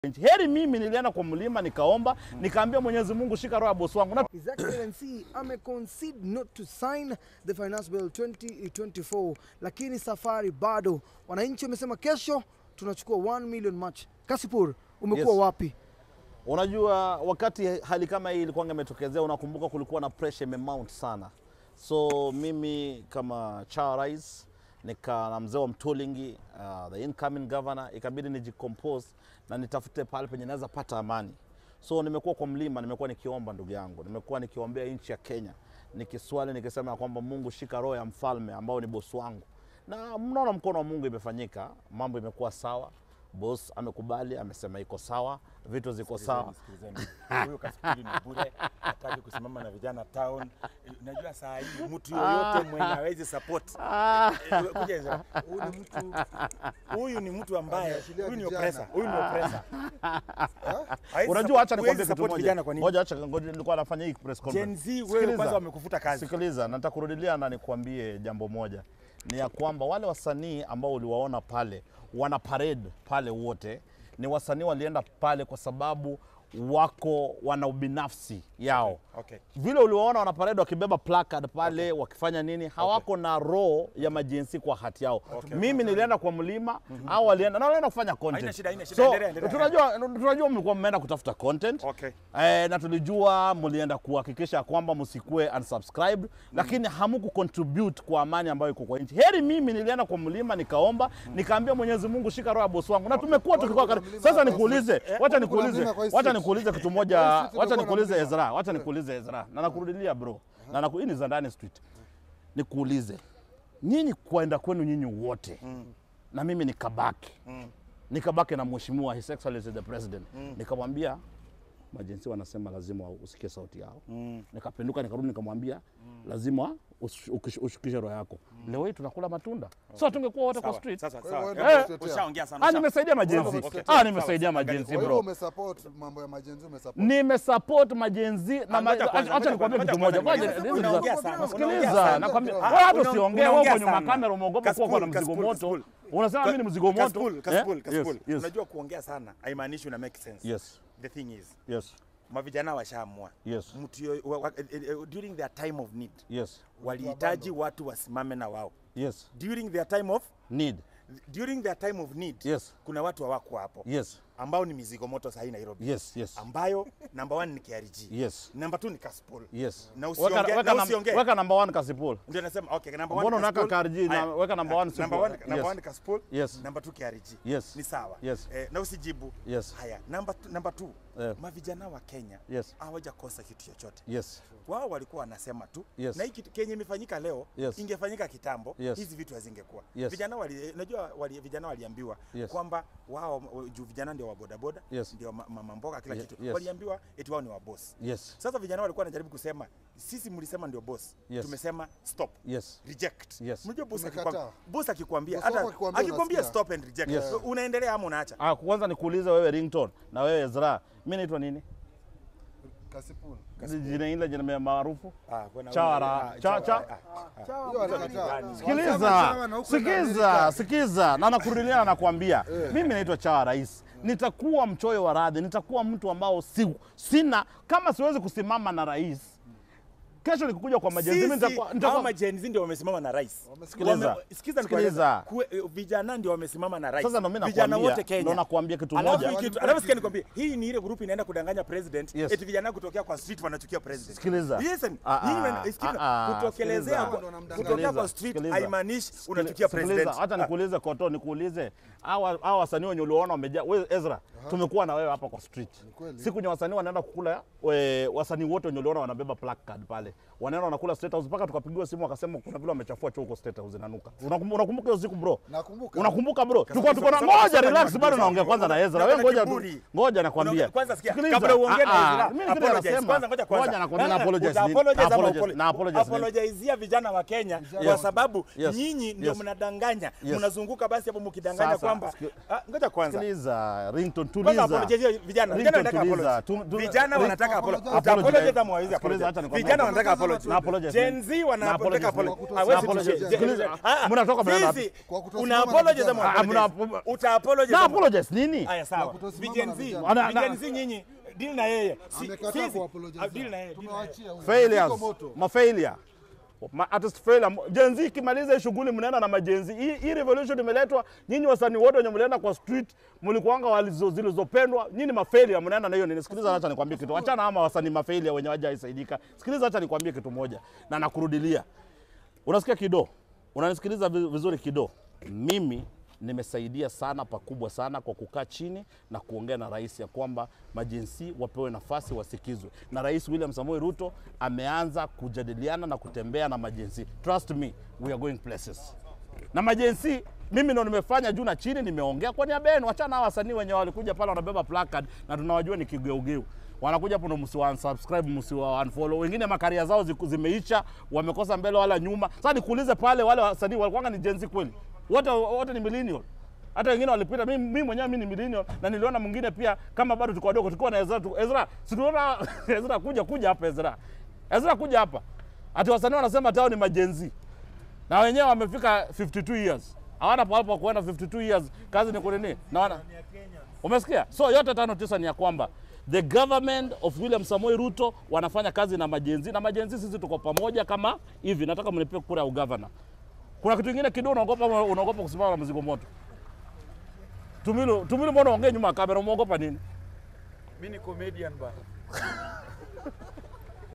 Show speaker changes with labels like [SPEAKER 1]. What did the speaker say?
[SPEAKER 1] Heri mimi nilienda kwa mlima nikaomba, nikaambia Mwenyezi Mungu shika roho ya boss wangu.
[SPEAKER 2] His Excellency concede not to sign the Finance Bill 2024, lakini safari bado. Wananchi wamesema kesho tunachukua 1 million march. Kasipul, umekuwa wapi?
[SPEAKER 1] Unajua wakati hali kama hii ilikuwa imetokezea, unakumbuka kulikuwa na pressure imemount sana. So mimi kama Chawa Rais na mzee wa Mtolingi, the incoming governor, ikabidi nijicompose na nitafute pale penye naweza pata amani. So nimekuwa kwa mlima, nimekuwa nikiomba ndugu yangu, nimekuwa nikiombea nchi ya Kenya, nikiswali nikisema kwamba Mungu shika roho ya mfalme ambao ni boss wangu. Na mnaona mkono wa Mungu imefanyika, mambo imekuwa sawa. Boss amekubali, amesema iko sawa, vitu ziko sawa.
[SPEAKER 3] Huyo Kasipul ni bure, hataki kusimama na vijana town. Unajua saa hii mtu yoyote mwenye hawezi support. Huyu ni mtu ambaye huyu ni oppressor.
[SPEAKER 1] Unajua acha nikwambie kitu moja. Ngoja acha nilikuwa nafanya hii press conference.
[SPEAKER 3] Gen Z wewe kwanza wamekufuta kazi.
[SPEAKER 1] Sikiliza, nataka kurudilia na nikwambie jambo moja. Ni ya kwamba wale wasanii ambao uliwaona pale wana parade pale wote ni wasanii walienda pale kwa sababu wana ubinafsi yao.
[SPEAKER 3] Okay.
[SPEAKER 1] Vile uliwaona wana parade wakibeba placard pale, wakifanya nini, hawako na roho ya majinsi kwa hati yao. Mimi nilienda kwa mlima, hao walienda na walienda kufanya content. So tunajua mlikuwa mmeenda kutafuta content. Na tulijua mlienda kuhakikisha kwamba msikue unsubscribed, lakini hamuku contribute kwa amani ambayo iko kwa nchi. Heri mimi nilienda kwa mlima nikaomba, nikaambia Mwenyezi Mungu shika roho ya boss wangu. Na tumekuwa tukikuwa karibu. Sasa nikuulize, wacha nikuulize kitu moja, wacha nikuulize Ezra, na nakurudilia bro. Na hii ni Zandani Street. Nikuulize, nyinyi kwenda kwenu nyinyi wote. Na mimi nikabaki na mheshimiwa His Excellency the President. Nikamwambia majinsi wanasema lazima usikie sauti yao. Nikapinduka nikarudi nikamwambia lazima ushukishe roho yako. Leo hii tunakula matunda. So tungekuwa wote kwa street.
[SPEAKER 3] Sasa. Ushaongea sana.
[SPEAKER 1] Nimesaidia majenzi. Nimesaidia majenzi bro.
[SPEAKER 4] Wewe umesupport mambo ya majenzi, umesupport.
[SPEAKER 1] Nimesupport majenzi na acha nikwambie kitu moja. Sikiliza, nakwambia wewe hata usiongee, wewe kwenye kamera umeogopa kuwa na mzigo moto. Unasema mimi ni mzigo moto.
[SPEAKER 3] Kasipul. Unajua kuongea sana haimaanishi una make sense.
[SPEAKER 1] Yes.
[SPEAKER 3] The thing is.
[SPEAKER 1] Yes.
[SPEAKER 3] Mavijana washaamua.
[SPEAKER 1] Yes.
[SPEAKER 3] During their time of need.
[SPEAKER 1] Yes.
[SPEAKER 3] Walihitaji watu wasimame na wao.
[SPEAKER 1] Yes.
[SPEAKER 3] During their time of
[SPEAKER 1] need.
[SPEAKER 3] During their time of need.
[SPEAKER 1] Yes.
[SPEAKER 3] Kuna watu hawako hapo.
[SPEAKER 1] Yes.
[SPEAKER 3] Ambao ni mizigo moto sahi Nairobi.
[SPEAKER 1] Yes.
[SPEAKER 3] Ambayo number 1 ni KRG.
[SPEAKER 1] Yes.
[SPEAKER 3] Number 2 ni Kasipul.
[SPEAKER 1] Yes.
[SPEAKER 3] Na usiongee.
[SPEAKER 1] Weka number 1 Kasipul.
[SPEAKER 3] Ndio nasema okay, number 1
[SPEAKER 1] Mbona unaka KRG na weka number 1 Kasipul.
[SPEAKER 3] Number 1 Kasipul.
[SPEAKER 1] Yes.
[SPEAKER 3] Number 2 KRG.
[SPEAKER 1] Yes.
[SPEAKER 3] Ni sawa.
[SPEAKER 1] Yes.
[SPEAKER 3] Na usijibu.
[SPEAKER 1] Yes.
[SPEAKER 3] Haya, number 2. Mavijana wa Kenya hawajakosa kitu chochote.
[SPEAKER 1] Yes.
[SPEAKER 3] Wao walikuwa wanasema tu
[SPEAKER 1] na
[SPEAKER 3] hiki Kenya imefanyika leo, ingefanyika kitambo, hizi vitu hazingekuwa. Vijana vijana waliambiwa kwamba wao vijana ndio wa bodaboda, ndio mama mboga kila kitu. Waliambiwa eti wao ni wa boss. Sasa vijana walikuwa wanajaribu kusema sisi mlisema ndio boss. Tumesema stop. Reject. Mnajua boss akikwambia hata akikwambia stop and reject. Unaendelea ama unaacha?
[SPEAKER 1] Kwanza nikuulize wewe Ringtone na wewe Ezra. Mimi naitwa nini?
[SPEAKER 4] Kasipul.
[SPEAKER 1] Jina maarufu?
[SPEAKER 4] Chawa.
[SPEAKER 1] Sikiza. Na nakurudilia na kuambia, mimi naitwa Chawa Rais. Nitakuwa mchoyo wa radhi, nitakuwa mtu ambao sina kama siwezi kusimama na rais. Kesho nikukuja kwa majenzi, mimi
[SPEAKER 3] nitakuwa majenzi ndio wamesimama na rais.
[SPEAKER 1] Sikiliza.
[SPEAKER 3] Vijana ndio wamesimama na rais.
[SPEAKER 1] Sasa ndo mimi
[SPEAKER 3] vijana wote Kenya.
[SPEAKER 1] Ndio nakwambia kitu moja.
[SPEAKER 3] Alafu sikia nikwambie, hii ni ile group inaenda kudanganya president, eti vijana kutokea kwa street wanachukia president.
[SPEAKER 1] Sikiliza.
[SPEAKER 3] Listen, kutokelezea kutokea kwa street haimaanishi unachukia president.
[SPEAKER 1] Hata nikuulize Koto, nikuulize hawa wasanii wenye uliona wamejaa. Wewe Ezra, tumekuwa na wewe hapa kwa street. Siku nye wasanii wanaenda kukula, wasanii wote wenye uliona wanabeba placard pale. Wanaenda wanakula State House mpaka tukapigiwa simu wakasema kuna vile wamechafua choo huko State House inanuka. Unakumbuka hiyo siku bro?
[SPEAKER 4] Nakumbuka.
[SPEAKER 1] Unakumbuka bro? Tuko na moja, relax bado naongea kwanza na Ezra. Wewe ngoja nakwambia.
[SPEAKER 3] Kwanza sikia kabla uongee na Ezra.
[SPEAKER 1] Mimi nasema kwanza nakwambia na apologize. Na
[SPEAKER 3] apologize vijana wa Kenya kwa sababu nyinyi ndio mnadanganya. Mnazunguka basi hapo mkidanganya kwamba ngoja kwanza.
[SPEAKER 1] Sikiliza, Rington tuliza.
[SPEAKER 3] Vijana wanataka apology. Vijana wanataka apology. Apology kama wawezi apology. Vijana wanataka apology. Gen Z wanataka apology. Hawezi.
[SPEAKER 1] Mnatoka bwana.
[SPEAKER 3] Una apology za uta apology.
[SPEAKER 1] Na apologize nini?
[SPEAKER 3] Haya sawa. Gen Z nyinyi deal na yeye. Deal na yeye.
[SPEAKER 1] Failures. Failure. Artist failure. Gen Z kimaliza shughuli mnaenda na majenzi. Hii revolution imeletwa, nyinyi wasanii wote wenye mlienda kwa street, mlikuanga zilizopendwa, nyinyi mafailure mnaenda na hiyo nini? Sikiliza acha nikwambie kitu. Achana ama wasanii mafailure wenye hawajaisaidika. Sikiliza acha nikwambie kitu moja na nakurudilia. Unasikia Kido? Unanisikiliza vizuri Kido? Mimi nimesaidia sana pakubwa sana kwa kukaa chini na kuongea na rais ya kwamba majinsi wapewe nafasi wasikizwe. Na Rais William Samoei Ruto ameanza kujadiliana na kutembea na majinsi. Trust me, we are going places. Na majinsi mimi ndo nimefanya juu na chini, nimeongea kwa niaba yenu. Achana na wasanii wenye walikuja pale wanabeba placard na tunawajua ni kigeugeu. Wanakuja hapo ndo msiwa-unsubscribe, msiwa-unfollow. Wengine makaria zao zimeisha, wamekosa mbele wala nyuma. Sasa nikuulize pale wale wasanii walikuwa ni Gen Z kweli? Wote ni millennial. Hata wengine walipita, mimi mwenyewe ni millennial na niliona mwingine pia kama bado tulikuwa wadogo, tulikuwa na Ezra. Tunaona Ezra kuja hapa Ezra kuja hapa. Ati wasanii wanasema tao ni majenzi. Na wenyewe wamefika 52 years. Hawana hapo kuenda 52 years. Kazi ni kunini? Naona. Umesikia? So yote 5-9 ni ya kwamba the government of William Samoei Ruto wanafanya kazi na majenzi, na majenzi sisi tuko pamoja kama hivi. Nataka mnipe kura ya ugavana. Kuna kitu kingine Kido unaogopa kusimama na mzigo moto. Tumilu mbona ongea nyuma ya kamera, umeogopa nini?
[SPEAKER 3] Mimi ni comedian bana.